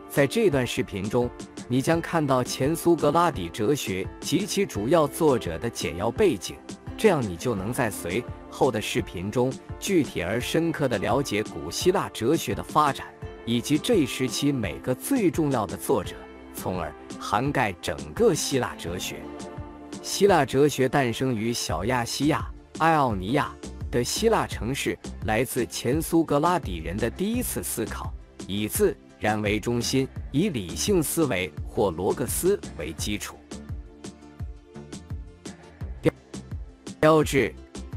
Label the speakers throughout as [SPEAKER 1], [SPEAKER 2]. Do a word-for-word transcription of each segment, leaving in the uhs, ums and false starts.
[SPEAKER 1] 在这段视频中，你将看到前苏格拉底哲学及其主要作者的简要背景，这样你就能在随后的视频中具体而深刻地了解古希腊哲学的发展，以及这一时期每个最重要的作者，从而涵盖整个希腊哲学。希腊哲学诞生于小亚细亚爱奥尼亚的希腊城市，来自前苏格拉底人的第一次思考，以自然为中心，以理性思维或罗格斯为基础。标志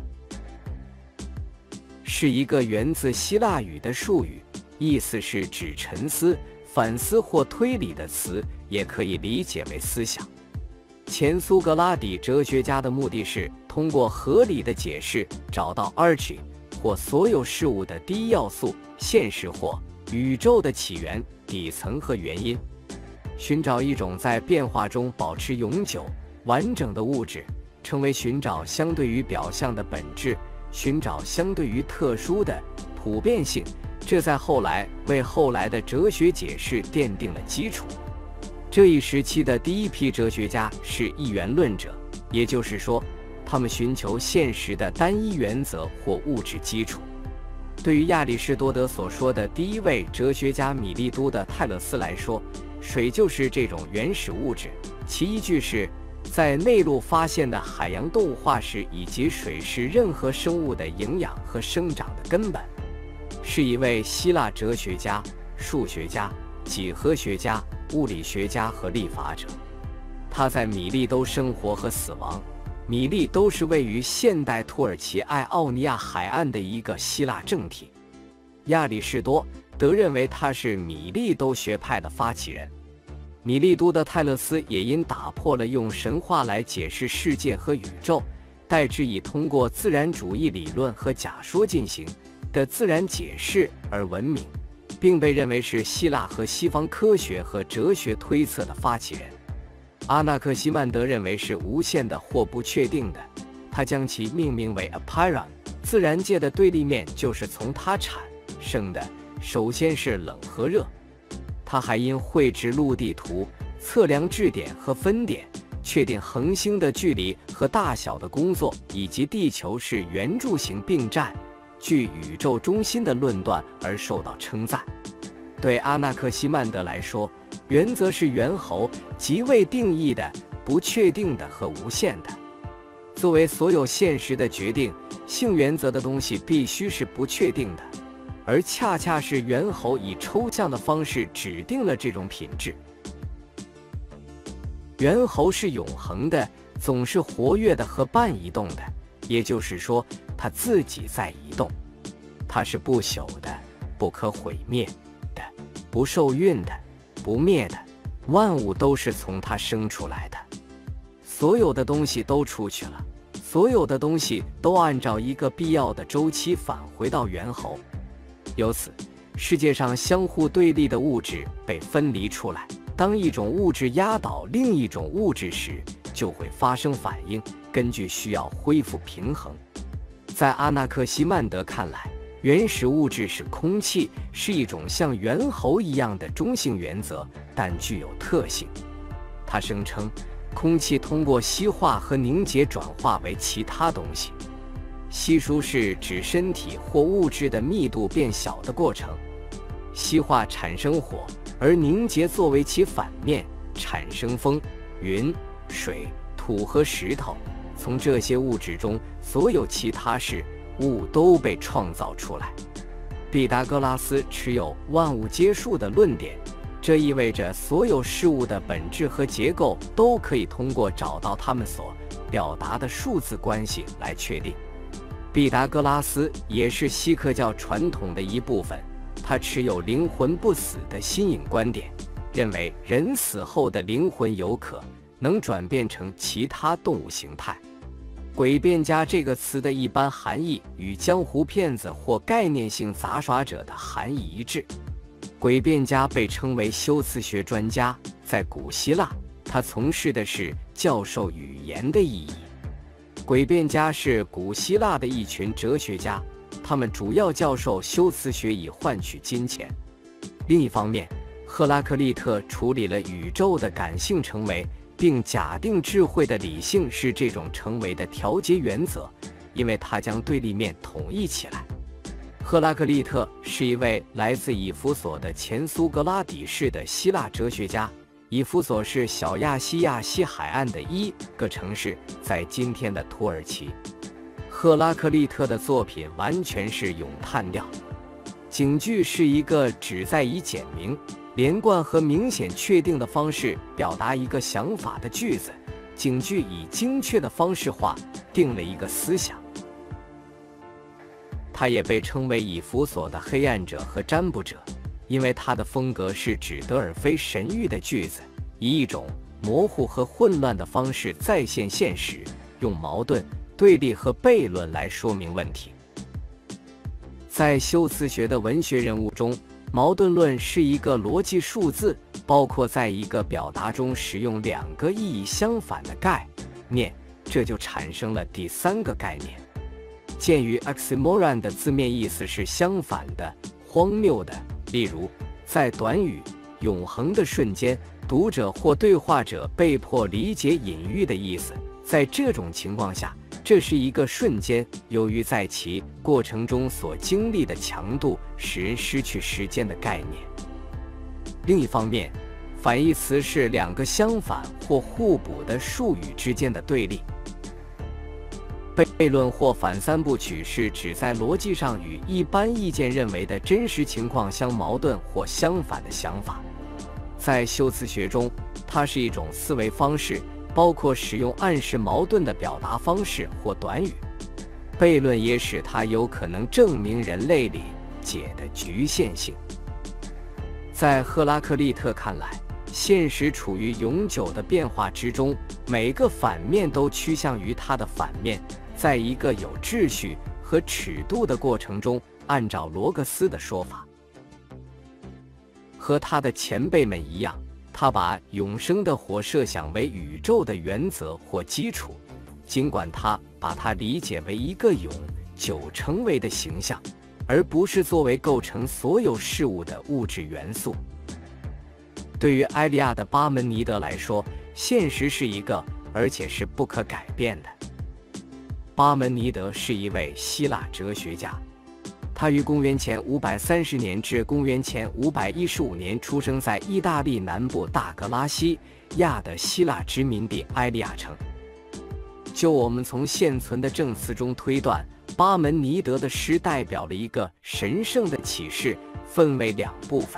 [SPEAKER 1] 是一个源自希腊语的术语，意思是指沉思、反思或推理的词，也可以理解为思想。前苏格拉底哲学家的目的是通过合理的解释找到 arche 或所有事物的第一要素、现实或宇宙的起源、底层和原因，寻找一种在变化中保持永久、完整的物质，称为寻找相对于表象的本质，寻找相对于特殊的普遍性，这在后来为后来的哲学解释奠定了基础。这一时期的第一批哲学家是一元论者，也就是说，他们寻求现实的单一原则或物质基础。对于亚里士多德所说的第一位哲学家米利都的泰勒斯来说，水就是这种原始物质，其依据是在内陆发现的海洋动物化石，以及水是任何生物的营养和生长的根本。是一位希腊哲学家、数学家、几何学家、物理学家和立法者。他在米利都生活和死亡。米利都是位于现代土耳其爱奥尼亚海岸的一个希腊政体。亚里士多德认为他是米利都学派的发起人。米利都的泰勒斯也因打破了用神话来解释世界和宇宙，代之以通过自然主义理论和假说进行的自然解释而闻名，并被认为是希腊和西方科学和哲学推测的发起人。阿纳克西曼德认为是无限的或不确定的，他将其命名为 apeiron， 自然界的对立面就是从它产生的，首先是冷和热。他还因绘制陆地图、测量质点和分点、确定恒星的距离和大小的工作，以及地球是圆柱形并占据宇宙中心的论断而受到称赞。对阿纳克西曼德来说，原则是猿猴，即未定义的、不确定的和无限的。作为所有现实的决定性原则的东西必须是不确定的，而恰恰是猿猴以抽象的方式指定了这种品质。猿猴是永恒的，总是活跃的和半移动的，也就是说，它自己在移动。它是不朽的、不可毁灭的、不受孕的、不灭的，万物都是从它生出来的。所有的东西都出去了，所有的东西都按照一个必要的周期返回到猿猴。由此，世界上相互对立的物质被分离出来。当一种物质压倒另一种物质时，就会发生反应，根据需要恢复平衡。在阿纳克西曼德看来，原始物质是空气，是一种像猿猴一样的中性原则，但具有特性。他声称，空气通过稀化和凝结转化为其他东西。稀疏是指身体或物质的密度变小的过程，稀化产生火，而凝结作为其反面，产生风、云、水、土和石头。从这些物质中，所有其他事物都被创造出来。毕达哥拉斯持有万物皆数的论点，这意味着所有事物的本质和结构都可以通过找到它们所表达的数字关系来确定。毕达哥拉斯也是锡克教传统的一部分，他持有灵魂不死的新颖观点，认为人死后的灵魂有可能转变成其他动物形态。诡辩家这个词的一般含义与江湖骗子或概念性杂耍者的含义一致。诡辩家被称为修辞学专家，在古希腊，他从事的是教授语言的意义。诡辩家是古希腊的一群哲学家，他们主要教授修辞学以换取金钱。另一方面， 赫拉克利特处理了宇宙的感性成为，并假定智慧的理性是这种成为的调节原则，因为他将对立面统一起来。赫拉克利特是一位来自以弗所的前苏格拉底式的希腊哲学家。以弗所是小亚细亚西海岸的一个城市，在今天的土耳其。赫拉克利特的作品完全是咏叹调，警句是一个旨在以简明、连贯和明显确定的方式表达一个想法的句子。警句以精确的方式化定了一个思想。他也被称为以弗所的黑暗者和占卜者，因为他的风格是指德尔菲神谕的句子，以一种模糊和混乱的方式再现现实，用矛盾、对立和悖论来说明问题。在修辞学的文学人物中，矛盾论是一个逻辑数字，包括在一个表达中使用两个意义相反的概念，这就产生了第三个概念。鉴于 oxymoron 的字面意思是相反的、荒谬的，例如，在短语“永恒”的瞬间，读者或对话者被迫理解隐喻的意思。在这种情况下，这是一个瞬间，由于在其过程中所经历的强度，使人失去时间的概念。另一方面，反义词是两个相反或互补的术语之间的对立。悖论或反三部曲是指在逻辑上与一般意见认为的真实情况相矛盾或相反的想法。在修辞学中，它是一种思维方式，包括使用暗示矛盾的表达方式或短语。悖论也使它有可能证明人类理解的局限性。在赫拉克利特看来，现实处于永久的变化之中，每个反面都趋向于它的反面。在一个有秩序和尺度的过程中，按照罗格斯的说法，和他的前辈们一样，他把永生的火设想为宇宙的原则或基础，尽管他把它理解为一个永久成为的形象，而不是作为构成所有事物的物质元素。对于埃利亚的巴门尼德来说，现实是一个，而且是不可改变的。巴门尼德是一位希腊哲学家，他于公元前五百三十年至公元前五百一十五年出生在意大利南部大格拉西亚的希腊殖民地埃利亚城。就我们从现存的证词中推断，巴门尼德的诗代表了一个神圣的启示，分为两部分。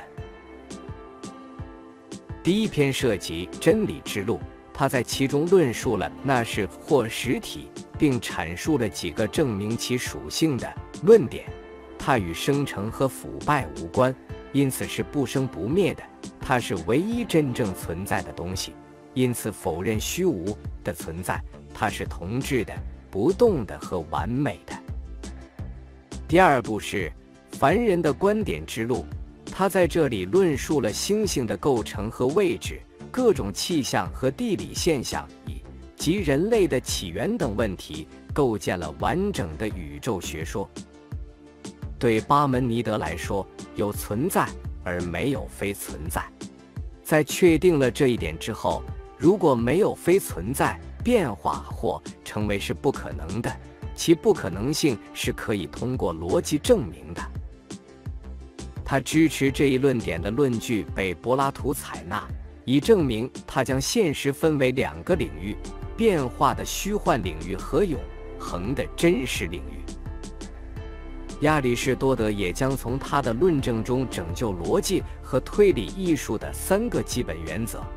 [SPEAKER 1] 第一篇涉及真理之路，他在其中论述了那是或实体，并阐述了几个证明其属性的论点。它与生成和腐败无关，因此是不生不灭的。它是唯一真正存在的东西，因此否认虚无的存在。它是同质的、不动的和完美的。第二步是凡人的观点之路，他在这里论述了星星的构成和位置、各种气象和地理现象，以及人类的起源等问题，构建了完整的宇宙学说。对巴门尼德来说，有存在而没有非存在。在确定了这一点之后，如果没有非存在，变化或成为是不可能的，其不可能性是可以通过逻辑证明的。他支持这一论点的论据被柏拉图采纳，以证明他将现实分为两个领域：变化的虚幻领域和永恒的真实领域。亚里士多德也将从他的论证中拯救逻辑和推理艺术的三个基本原则。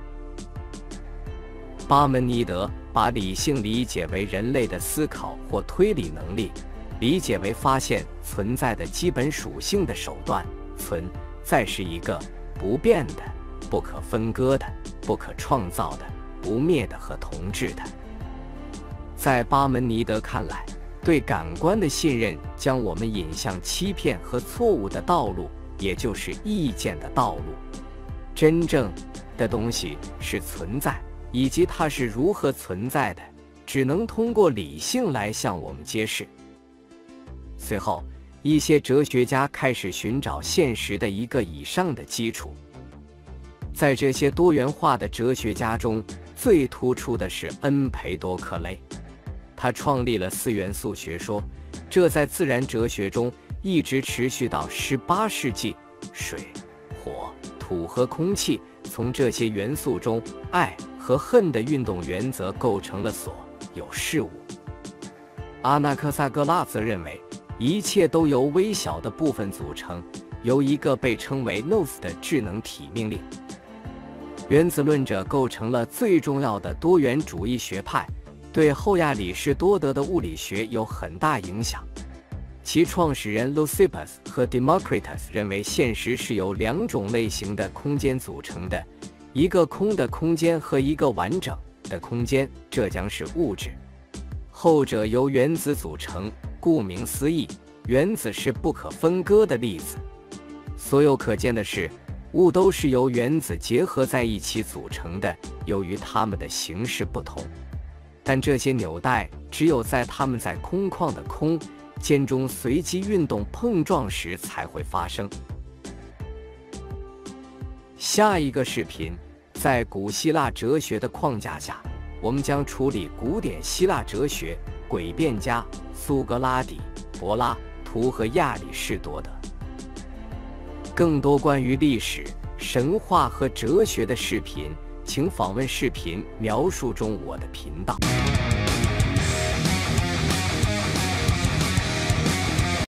[SPEAKER 1] 巴门尼德把理性理解为人类的思考或推理能力，理解为发现存在的基本属性的手段。存在是一个不变的、不可分割的、不可创造的、不灭的和同质的。在巴门尼德看来，对感官的信任将我们引向欺骗和错误的道路，也就是意见的道路。真正的东西是存在，以及它是如何存在的，只能通过理性来向我们揭示。随后，一些哲学家开始寻找现实的一个以上的基础。 在这些多元化的哲学家中，最突出的是恩培多克雷。他创立了四元素学说，这在自然哲学中一直持续到十八世纪。水、火、土和空气，从这些元素中，爱和恨的运动原则构成了所有事物。阿纳克萨格拉则认为，一切都由微小的部分组成，由一个被称为 nous 的智能体命令。原子论者构成了最重要的多元主义学派，对后亚里士多德的物理学有很大影响。其创始人 Leucippus 和 Democritus 认为现实是由两种类型的空间组成的，一个空的空间和一个完整的空间，这将是物质。后者由原子组成，顾名思义，原子是不可分割的粒子。所有可见的事物都是由原子结合在一起组成的，由于它们的形式不同，但这些纽带只有在它们在空旷的空间中随机运动碰撞时才会发生。下一个视频，在古希腊哲学的框架下，我们将处理古典希腊哲学、诡辩家苏格拉底、柏拉图和亚里士多德。更多关于历史、神话和哲学的视频，请访问视频描述中我的频道。